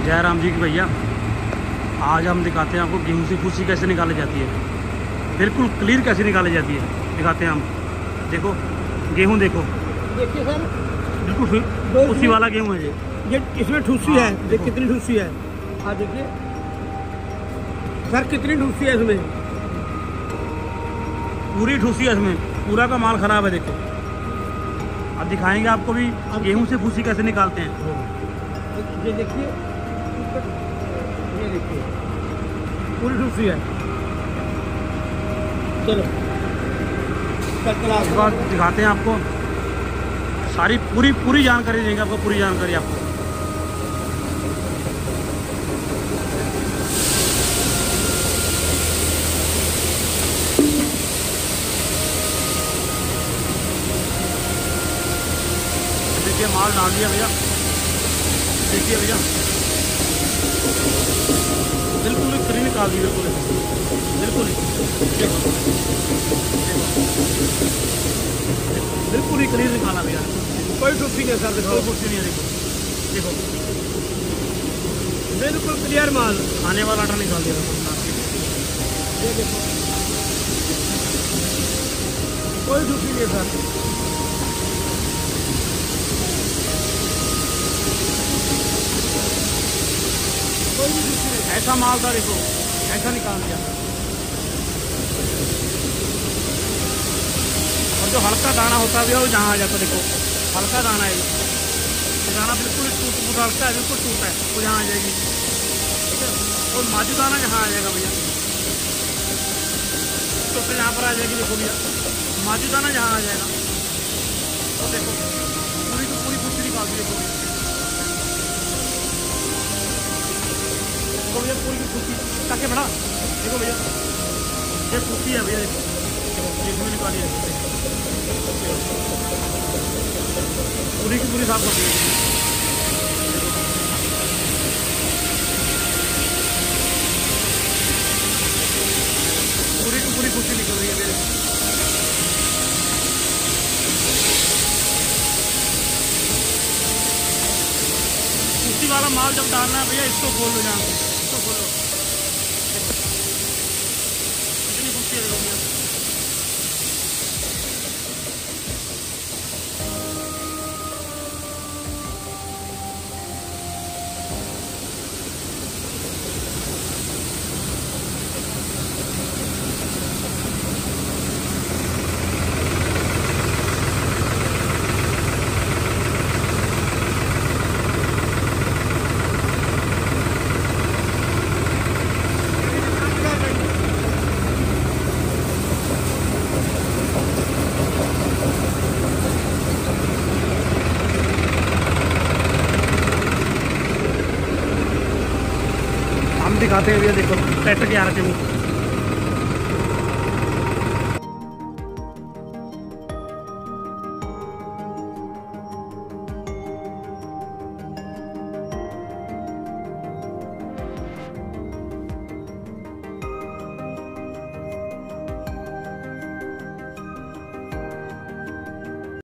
जय राम जी की भैया। आज हम दिखाते हैं आपको गेहूं से भूसी कैसे निकाली जाती है, बिल्कुल क्लियर कैसे निकाली जाती है दिखाते हैं हम। देखो गेहूं देखो, देखिए सर, बिल्कुल भूसी वाला गेहूं है ये इसमें ठूसी है। देखिए कितनी ठूसी है। हाँ देखिए सर कितनी ठूसी है इसमें, पूरी ठूसी है इसमें, पूरा का माल खराब है। देखो अब दिखाएंगे आपको भी गेहूं से भूसी कैसे निकालते हैं। ये देखिए, ये देखिए पूरी ठूसी है। चलो इस बार दिखाते हैं आपको सारी पूरी जानकारी देंगे आपको, पूरी जानकारी आपको। देखिए माल डाल दिया भैया, देखिए भैया बिल्कुल फ्री निकाल दी, बिल्कुल बिल्कुल बिल्कुल ही क्लियर निकाला भैया, कोई ठूसी नहीं सर। कोई कुछ नहीं है। देखो देखो बिल्कुल क्लियर माल, खाने वाला आटा निकाल दिया। ये देखो कोई ठूसी नहीं सर। कोई भी ठूसी नहीं। ऐसा माल था, देखो ऐसा निकाल दिया। और जो हल्का दाना होता है वो जहाँ आ जाता है। देखो हल्का दाना है, ये दाना बिल्कुल टूट हल्का है, बिल्कुल टूटा है, वो यहाँ आ जाएगी। ठीक है, और माजू दाना यहाँ आ जाएगा भैया, तो फिर यहाँ पर आ जाएगी। देखो भैया माजू दाना यहाँ आ जाएगा। तो देखो पूरी तो पूरी भूसी निकाल दी। देखो भैया पूरी की भूसी ताकि बड़ा, देखो भैया ये भूसी है भैया। देखो ये इसमें निकाली है, पूरी की पूरी साफ कर दी। पूरी की पूरी भूसी निकल रही है मेरे। भूसी वाला माल जब डालना है भैया, इसको खोल लो, यहाँ इसको खोलो, कितनी भूसी है भैया। हम दिखाते हैं भैया, देखो ट्रैक्टर के आ रहे थे।